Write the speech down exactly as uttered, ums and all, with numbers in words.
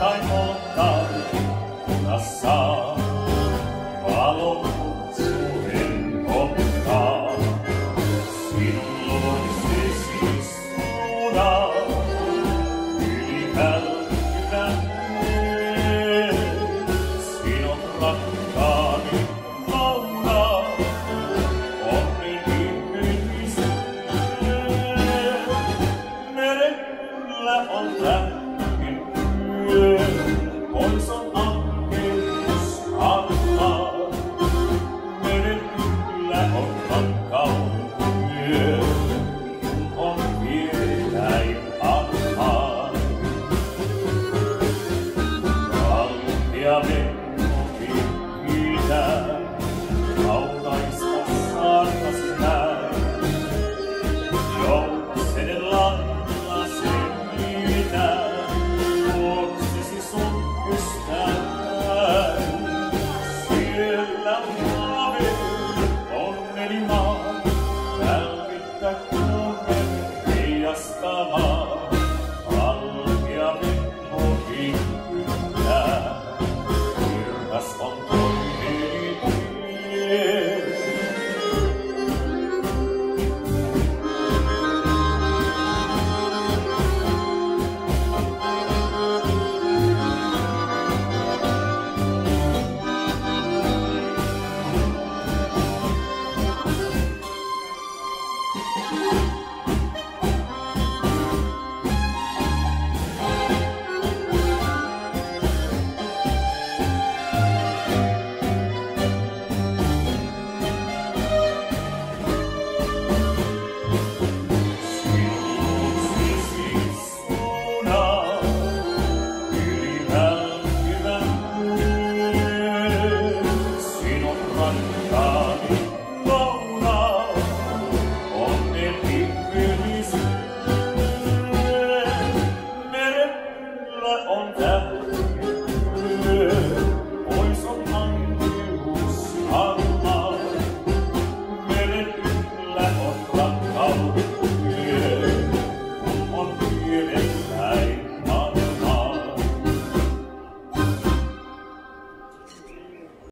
rakkain ottaa, kunnas saa valon kutsuhen ottaa. Sinun luoksesi suunaa yli hälkivänne. Sinun rakkaani laulaa onnen ihmiselle. Merellä on tähkin yö, pois on ankeus antaa. Merellä on rakkauden yö, on vieräin antaa. Valkea vennoki kiitää, kaukaista saarnasi näin. Joutsenen lailla sen niitää, luoksesi sun ystävän. Siellä luove onneni maa, välvittä kuumen heijastamaan. Valkea vennoki kyttää, kirkas on toiveni tie. Merellä on rakkauden